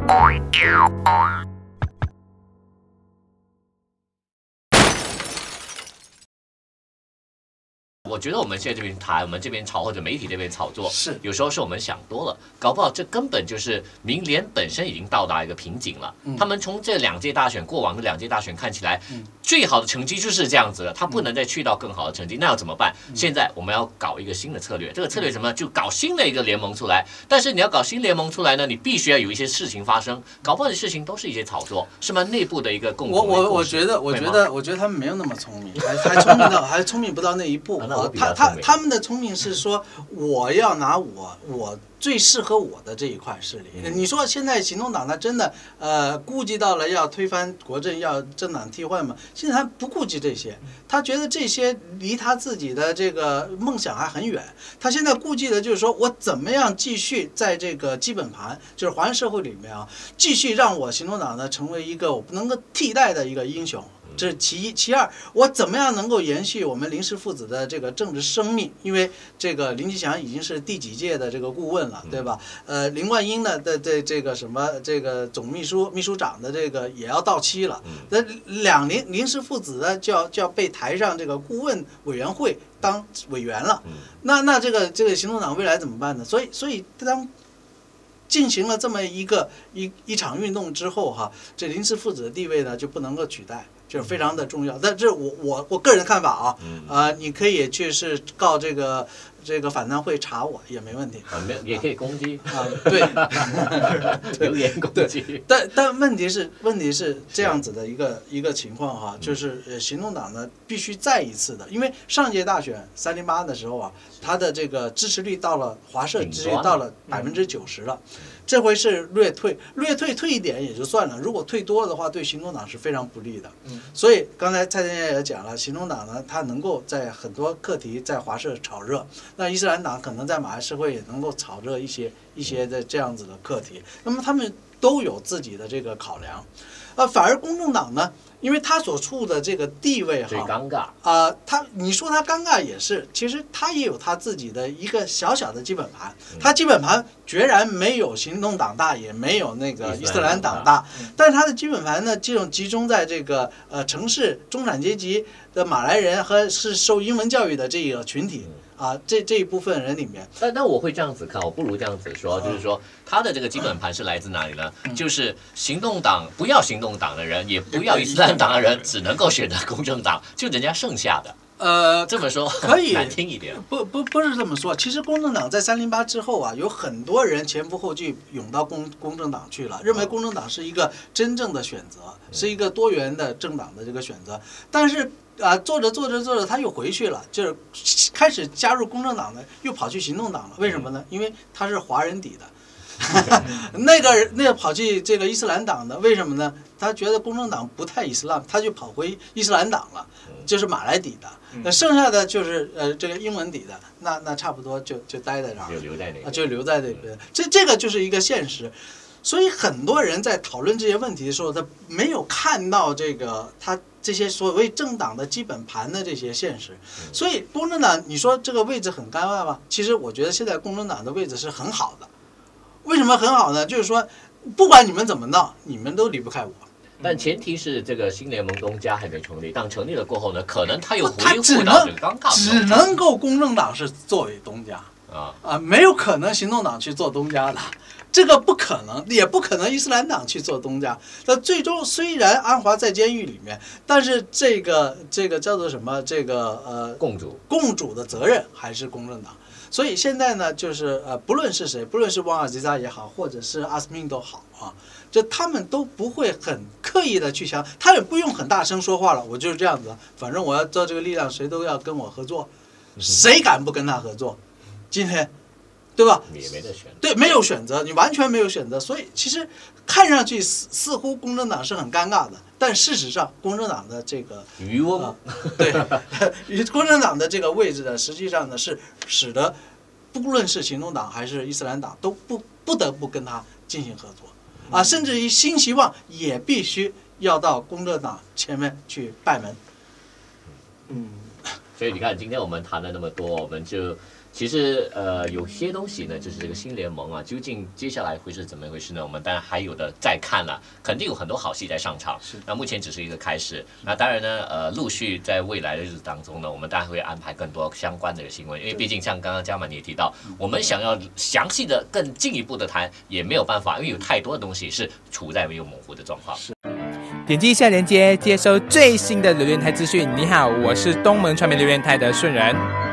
我觉得我们现在这边谈，我们这边炒或者媒体这边炒作， 是有时候是我们想多了，搞不好这根本就是民联本身已经到达一个瓶颈了。他们从这2届大选，过往的2届大选看起来，最好的成绩就是这样子了，他不能再去到更好的成绩，那要怎么办？现在我们要搞一个新的策略，这个策略什么？就搞新的一个联盟出来。但是你要搞新联盟出来呢，你必须要有一些事情发生，搞不好的事情都是一些炒作，是吗？内部的一个共同的我觉得他们没有那么聪明，还聪明不到那一步。他们的聪明是说，我要拿我最适合我的这一块势力。你说现在行动党他真的顾及到了要推翻国政，要政党替换吗？现在他不顾及这些，他觉得这些离他自己的这个梦想还很远。他现在顾忌的就是说我怎么样继续在这个基本盘，就是华人社会里面啊，继续让我行动党呢成为一个我不能够替代的一个英雄。这是其一，其二，我怎么样能够延续我们林氏父子的这个政治生命？因为这个林吉祥已经是第几届的这个顾问了，对吧？林冠英呢的这个什么这个总秘书长的这个也要到期了，那林氏父子呢就要被抬上这个顾问委员会当委员了。那这个行动党未来怎么办呢？所以当进行了这么一场运动之后哈，这林氏父子的地位呢就不能够取代。就是非常的重要，但这我个人看法啊，你可以去是告这个反贪会查我也没问题， 也可以攻击对， 留言攻击。 但问题是这样子的一个情况哈，就是行动党呢必须再一次的，因为上届大选308的时候啊，他的这个支持率到了华社支持率到了90%了。这回是略退一点也就算了，如果退多了的话，对行动党是非常不利的。所以刚才蔡先生也讲了，行动党呢，它能够在很多课题在华社炒热，那伊斯兰党可能在马来社会也能够炒热一些的这样子的课题。那么他们都有自己的这个考量，反而公正党呢，因为他所处的这个地位最尴尬你说他尴尬也是，其实他也有他自己的一个小小的基本盘，他基本盘决然没有行动党大，也没有那个伊斯兰党大，但是他的基本盘呢，这种集中在这个城市中产阶级的马来人和是受英文教育的这个群体。这一部分人里面， 但我会这样子看，我不如这样子说，就是说他的这个基本盘是来自哪里呢？就是行动党不要行动党的人，也不要伊斯兰党的人，只能够选择公正党，就人家剩下的。这么说可以难听一点， 不是这么说。其实公正党在308之后啊，有很多人前赴后继涌到公正党去了，认为公正党是一个真正的选择，是一个多元的政党的这个选择。但是做着他又回去了，就是开始加入公正党的，又跑去行动党了。为什么呢？因为他是华人底的。那个跑去这个伊斯兰党的，为什么呢？他觉得公正党不太伊斯兰，他就跑回伊斯兰党了，就是马来底的。那剩下的就是这个英文底的，那差不多就待在这儿，就留在那边。这个就是一个现实。所以很多人在讨论这些问题的时候，他没有看到他这些所谓政党的基本盘的这些现实。所以公正党，你说这个位置很尴尬吗？其实我觉得现在公正党的位置是很好的。为什么很好呢？就是说，不管你们怎么闹，你们都离不开我。 但前提是这个新联盟东家还没成立，当成立了过后呢，可能他又回复到这个尴尬， 只能够公正党是作为东家没有可能行动党去做东家的。这个不可能，也不可能伊斯兰党去做东家。那最终虽然安华在监狱里面，但是这个叫做什么？共主的责任还是公正党。所以现在呢，就是不论是谁，不论是汪尔吉扎也好，或者是阿斯敏都好这他们都不会很刻意的去想，他也不用很大声说话了。我就是这样子，反正我要做这个力量，谁都要跟我合作，谁敢不跟他合作？今天。对吧？ 也没得选， 对，没有选择，你完全没有选择，所以其实看上去似乎公正党是很尴尬的，但事实上，公正党的这个渔翁， 对，公正党的这个位置呢，实际上呢是使得不论是行动党还是伊斯兰党都不得不跟他进行合作甚至于新希望也必须要到公正党前面去拜门。 所以你看，今天我们谈了那么多，我们就其实有些东西呢，就是这个新联盟啊，究竟接下来会是怎么一回事呢？我们当然还有的再看了，肯定有很多好戏在上场。那目前只是一个开始。那当然呢，陆续在未来的日子当中呢，我们当然会安排更多相关的新闻，因为毕竟像刚刚嘉满你也提到，我们想要详细的、更进一步的谈也没有办法，因为有太多的东西是处在没有模糊的状况。 点击一下链接，接收最新的留言台资讯。你好，我是东门传媒留言台的顺仁。